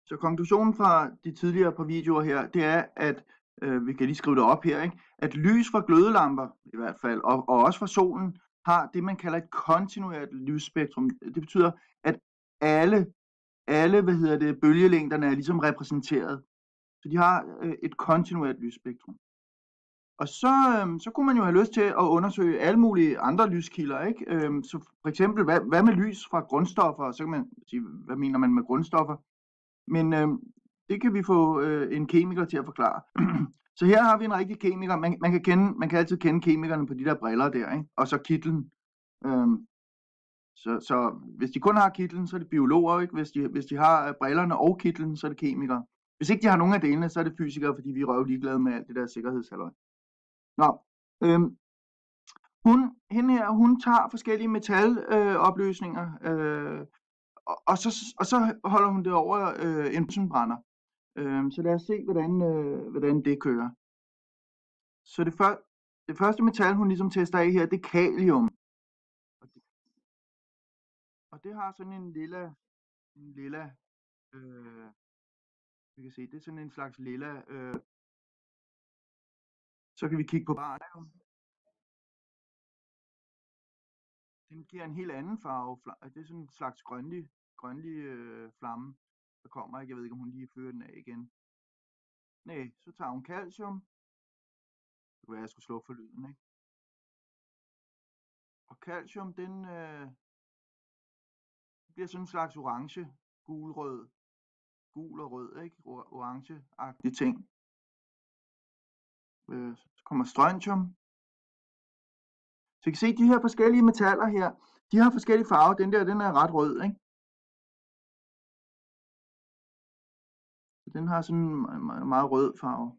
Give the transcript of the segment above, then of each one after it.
Så konklusionen fra de tidligere par videoer her, det er, at vi kan lige skrive det op her, ikke? At lys fra glødelamper i hvert fald, og også fra solen, har det, man kalder et kontinuert lysspektrum. Det betyder, at alle bølgelængderne er ligesom repræsenteret. Så de har et kontinuert lysspektrum. Og så kunne man jo have lyst til at undersøge alle mulige andre lyskilder, ikke? Så for eksempel, hvad med lys fra grundstoffer? Så kan man sige, hvad mener man med grundstoffer? Men det kan vi få en kemiker til at forklare. Så her har vi en rigtig kemiker. Man kan altid kende kemikerne på de der briller der, ikke? Og så kitlen. Så hvis de kun har kitlen, så er det biologer, ikke? Hvis de har brillerne og kitlen, så er det kemikere. Hvis ikke de har nogen af delene, så er det fysikere, fordi vi er røv ligeglade med alt det der sikkerhedshalløj. Nå, hende her, hun tager forskellige metalopløsninger, og så holder hun det over en benzinbrænder. Så lad os se, hvordan det kører. Så det første metal, hun ligesom tester af her, det er kalium. Og det har sådan en lilla, vi kan se, det er sådan en slags lilla. Så kan vi kigge på barium. Den giver en helt anden farve. Det er sådan en slags grønlig flamme, der kommer. Jeg ved ikke, om hun lige fører den af igen. Nej, så tager hun calcium. Det kunne være, jeg skulle slukke for lyden, ikke? Og calcium, den bliver sådan en slags orange, gul og rød, ikke? Orange-agtige ting. Så kommer strontium. Så I kan se, de her forskellige metaller her, de har forskellige farver. Den er ret rød, ikke? Den har sådan en meget rød farve.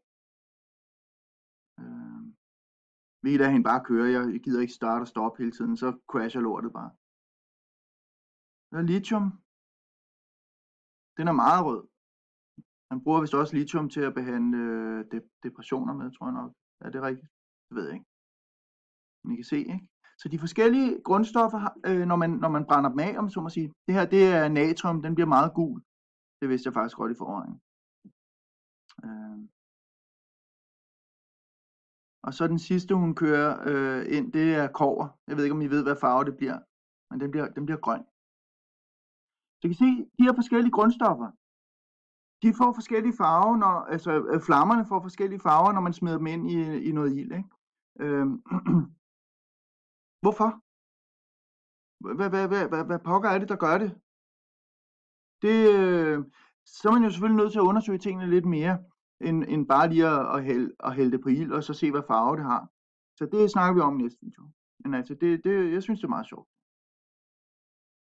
Vi lader hende bare køre. Jeg gider ikke starte og stoppe hele tiden, så crasher lortet bare. Så er lithium. Den er meget rød. Man bruger vist også lithium til at behandle depressioner med, tror jeg nok. Er det rigtigt? Det ved jeg ikke. Men I kan se, ikke? Så de forskellige grundstoffer, når man brænder dem af, om så må sige. Det her, det er natrium, den bliver meget gul. Det vidste jeg faktisk godt i forvejen. Og så den sidste, hun kører ind, det er kobber. Jeg ved ikke, om I ved, hvad farve det bliver. Men den bliver grøn. Så I kan se, de her forskellige grundstoffer, de får forskellige farver, flammerne får forskellige farver, når man smider dem ind i noget ild, ikke? Hvorfor? Hvad pokker er det, der gør det? Så er man jo selvfølgelig nødt til at undersøge tingene lidt mere, end bare lige at hælde det på ild, og så se, hvad farve det har. Så det snakker vi om næste video. Men altså, jeg synes, det er meget sjovt.